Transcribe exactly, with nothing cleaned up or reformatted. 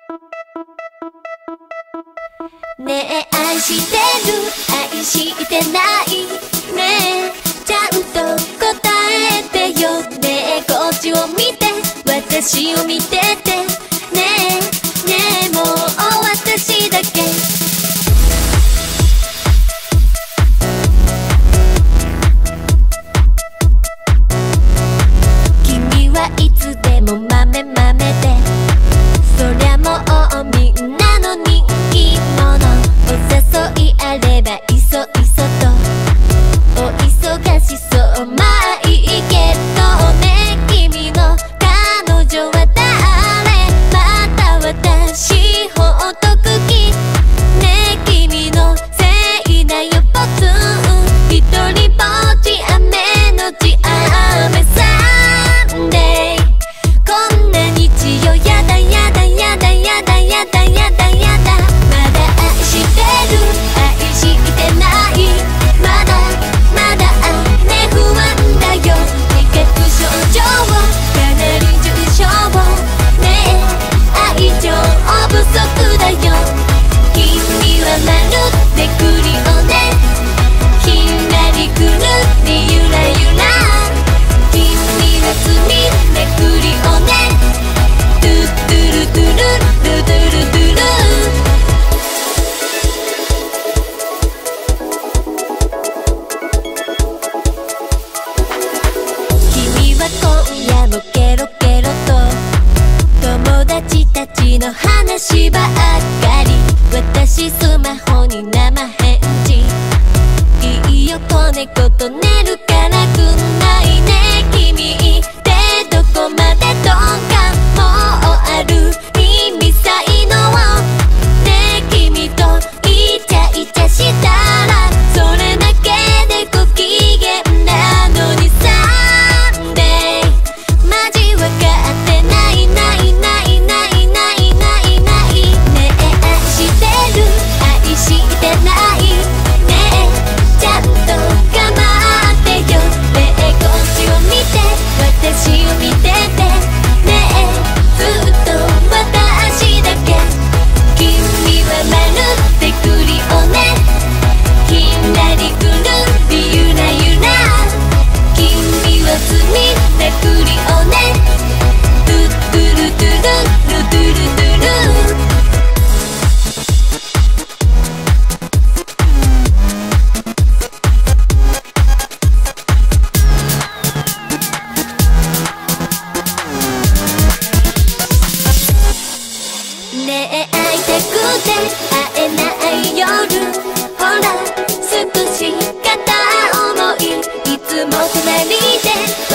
ねえ愛してる愛してないねえちゃんと答えてよねえこっちを見て私を見ててねえねえもう私だけ君はいつでも豆豆でそりゃもうみんなの人気者お誘いあればいそいそとお忙しそうまあいいけどね君の彼女は誰また私ほっとく気ね君のせいだよポツン一人ぼっち雨のち雨サンデーこんな日曜やだやだやだやだやだやだやだまだ愛してる愛してないまだまだね不安だよ味覚症状かなり重症ねえ愛情不足だよ君はまるでクリオネひんやりくるりゆらゆら君は罪めくりオネトゥトゥルトゥルルトゥルトゥル君は今夜もケロケロと友達たちの話ばっかり私スマホに生返事いいよ子猫と寝るからくんないね君ってどこまで鈍感もある耳才能ね君とイチャイチャしたらそれだけでご機嫌なのにサンデーマジわかってないないないないないないないねえ愛してる愛してないねえちゃんと構ってよねえこっちを見て私を見ててねえずっと私だけ君はまるでクリオネひんやりくるりゆらゆら君は罪なクリオネトゥトゥルトゥルルトゥルトゥルねえ会いたくて会えない夜ほら少し片思いいつも隣で